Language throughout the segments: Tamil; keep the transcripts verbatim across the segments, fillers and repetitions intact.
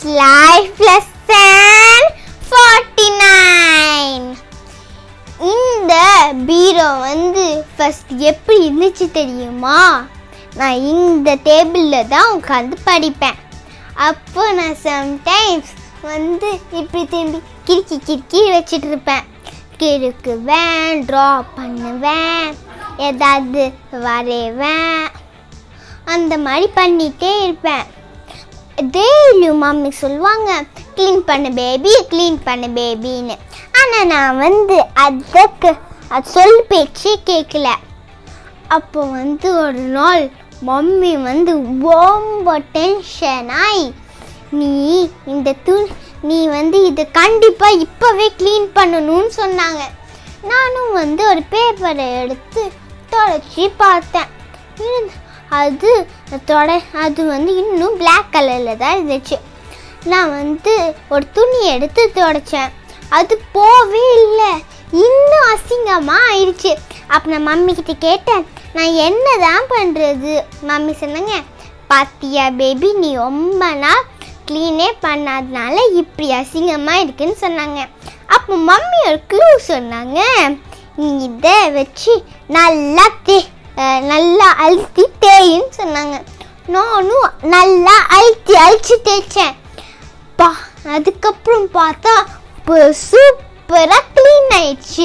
life lesson forty-nine. இந்த பீரோ வந்து ஃபர்ஸ்ட் எப்படி இருந்துச்சு தெரியுமா? நான் இந்த டேபிளில் தான் உட்காந்து படிப்பேன். அப்போ நான் சம்டைம்ஸ் வந்து இப்படி திரும்பி கிறுக்கி கிறுக்கி வச்சுட்டு இருப்பேன். கிறுக்குவேன், ட்ரா பண்ணுவேன், ஏதாவது வரைவேன், அந்த மாதிரி பண்ணிகிட்டே இருப்பேன். டெய்லியும் மம்மி சொல்லுவாங்க க்ளீன் பண்ணு பேபி, க்ளீன் பண்ணு பேபின்னு. ஆனால் நான் வந்து அதுக்கு அது சொல் பேச்சே கேட்கல. அப்போ வந்து ஒரு நாள் மம்மி வந்து ரொம்ப டென்ஷனாகி, நீ இந்த துணி நீ வந்து இதை கண்டிப்பாக இப்போவே க்ளீன் பண்ணணும்னு சொன்னாங்க. நானும் வந்து ஒரு பேப்பரை எடுத்து தொடச்சி பார்த்தேன். அது தொட அது வந்து இன்னும் பிளாக் கலரில் தான் இருந்துச்சு. நான் வந்து ஒரு துணி எடுத்து துடைச்சேன். அது போவே இல்லை, இன்னும் அசிங்கமாக ஆயிடுச்சு. அப்போ நான் மம்மி கிட்ட கேட்டேன், நான் என்ன தான் பண்ணுறது? மம்மி சொன்னாங்க, பாத்தியா பேபி, நீ ரொம்ப நாள் க்ளீனே பண்ணாதனால இப்படி அசிங்கமாக இருக்குன்னு சொன்னாங்க. அப்போ மம்மி ஒரு க்ளூ சொன்னாங்க, நீ இதை வச்சு நல்லா தே நல்லா அழுத்தி தேயின்னு சொன்னாங்க. நானும் நல்லா அழுத்தி அழிச்சு தேய்ச்சேன். பா அதுக்கப்புறம் பார்த்தா சூப்பராக க்ளீன் ஆயிடுச்சு.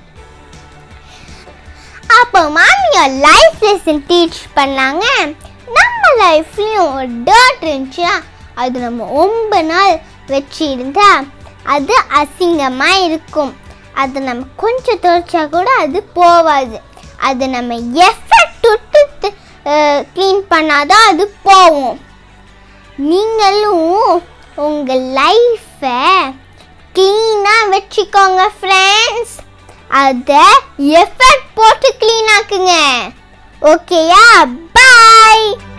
அப்போ மாமியார் லைஃப் லெசன் டீச் பண்ணாங்க. நம்ம லைஃப்லேயும் ஒரு டர்ட் இருந்துச்சுன்னா அது நம்ம ரொம்ப நாள் வச்சு இருந்தா அது அசிங்கமாக இருக்கும். அது நம்ம கொஞ்சம் துவைச்சா கூட அது போகாது. அது நம்ம எஃபெக்ட் விட்டு க்ளீன் பண்ணாதான் அது போகும். நீங்களும் உங்கள் லைஃப்பை க்ளீனாக வச்சுக்கோங்க ஃப்ரெண்ட்ஸ். அதை எஃபெக்ட் போட்டு க்ளீன் ஆக்குங்க. ஓகேயா? பாய்.